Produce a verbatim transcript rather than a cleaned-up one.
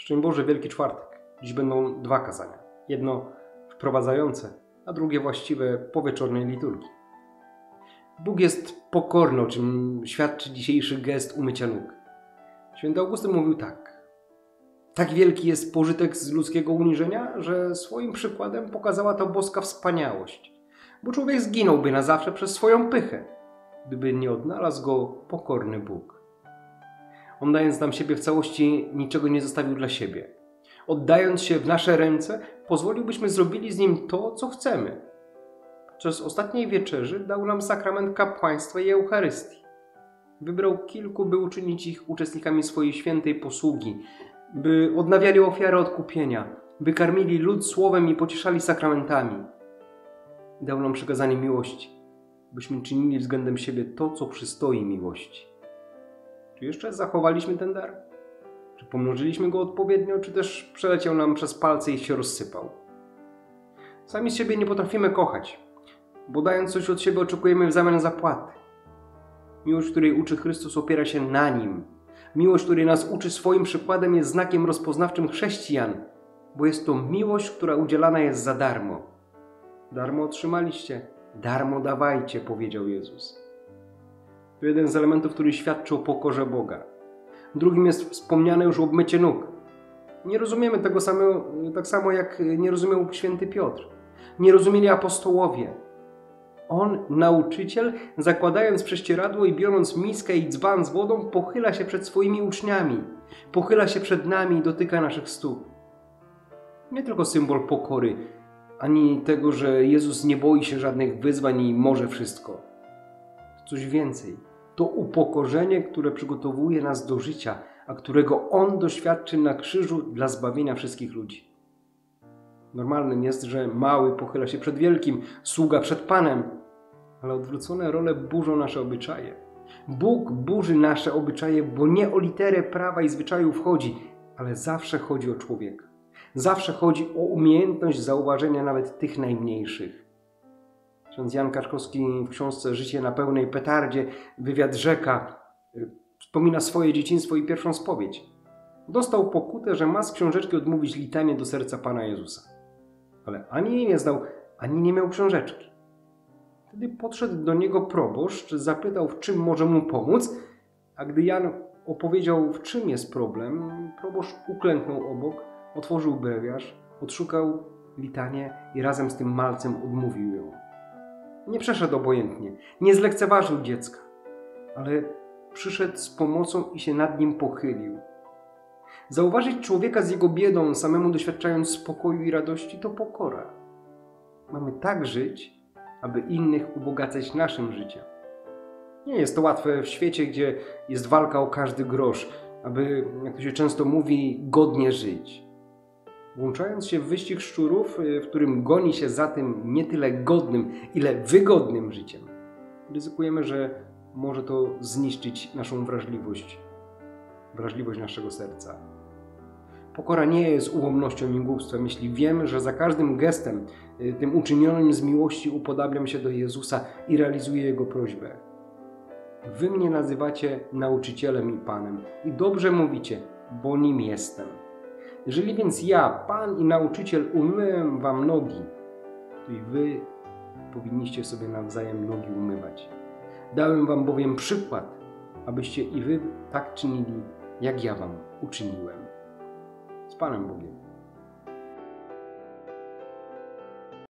Szczęść Boże, Wielki Czwartek. Dziś będą dwa kazania. Jedno wprowadzające, a drugie właściwe po wieczornej liturgii. Bóg jest pokorny, o czym świadczy dzisiejszy gest umycia nóg. Święty Augustyn mówił tak. Tak wielki jest pożytek z ludzkiego uniżenia, że swoim przykładem pokazała to boska wspaniałość. Bo człowiek zginąłby na zawsze przez swoją pychę, gdyby nie odnalazł go pokorny Bóg. On, dając nam siebie w całości, niczego nie zostawił dla siebie. Oddając się w nasze ręce, pozwolił, byśmy zrobili z Nim to, co chcemy. Podczas ostatniej wieczerzy dał nam sakrament kapłaństwa i Eucharystii. Wybrał kilku, by uczynić ich uczestnikami swojej świętej posługi, by odnawiali ofiarę odkupienia, by karmili lud słowem i pocieszali sakramentami. Dał nam przykazanie miłości, byśmy czynili względem siebie to, co przystoi miłości. Czy jeszcze zachowaliśmy ten dar? Czy pomnożyliśmy go odpowiednio, czy też przeleciał nam przez palce i się rozsypał? Sami z siebie nie potrafimy kochać, bo dając coś od siebie oczekujemy w zamian zapłaty. Miłość, której uczy Chrystus, opiera się na Nim. Miłość, której nas uczy swoim przykładem, jest znakiem rozpoznawczym chrześcijan, bo jest to miłość, która udzielana jest za darmo. Darmo otrzymaliście, darmo dawajcie, powiedział Jezus. To jeden z elementów, który świadczy o pokorze Boga. Drugim jest wspomniane już obmycie nóg. Nie rozumiemy tego samego, tak samo jak nie rozumiał święty Piotr. Nie rozumieli apostołowie. On, nauczyciel, zakładając prześcieradło i biorąc miskę i dzban z wodą, pochyla się przed swoimi uczniami. Pochyla się przed nami i dotyka naszych stóp. Nie tylko symbol pokory, ani tego, że Jezus nie boi się żadnych wyzwań i może wszystko. Coś więcej. To upokorzenie, które przygotowuje nas do życia, a którego On doświadczy na krzyżu dla zbawienia wszystkich ludzi. Normalnym jest, że mały pochyla się przed wielkim, sługa przed Panem, ale odwrócone role burzą nasze obyczaje. Bóg burzy nasze obyczaje, bo nie o literę prawa i zwyczajów chodzi, ale zawsze chodzi o człowieka. Zawsze chodzi o umiejętność zauważenia nawet tych najmniejszych. Ksiądz Jan Kaczkowski w książce Życie na pełnej petardzie, wywiad rzeka, wspomina swoje dzieciństwo i pierwszą spowiedź. Dostał pokutę, że ma z książeczki odmówić litanię do serca Pana Jezusa. Ale ani jej nie znał, ani nie miał książeczki. Wtedy podszedł do niego proboszcz, zapytał, w czym może mu pomóc, a gdy Jan opowiedział, w czym jest problem, proboszcz uklęknął obok, otworzył brewiarz, odszukał litanię i razem z tym malcem odmówił ją. Nie przeszedł obojętnie, nie zlekceważył dziecka, ale przyszedł z pomocą i się nad nim pochylił. Zauważyć człowieka z jego biedą, samemu doświadczając spokoju i radości, to pokora. Mamy tak żyć, aby innych ubogacać naszym życiem. Nie jest to łatwe w świecie, gdzie jest walka o każdy grosz, aby, jak to się często mówi, godnie żyć. Włączając się w wyścig szczurów, w którym goni się za tym nie tyle godnym, ile wygodnym życiem, ryzykujemy, że może to zniszczyć naszą wrażliwość, wrażliwość naszego serca. Pokora nie jest ułomnością i głupstwem, jeśli wiemy, że za każdym gestem, tym uczynionym z miłości, upodabniam się do Jezusa i realizuję Jego prośbę. Wy mnie nazywacie nauczycielem i Panem i dobrze mówicie, bo Nim jestem. Jeżeli więc ja, Pan i Nauczyciel, umyłem wam nogi, to i wy powinniście sobie nawzajem nogi umywać. Dałem wam bowiem przykład, abyście i wy tak czynili, jak ja wam uczyniłem. Z Panem Bogiem.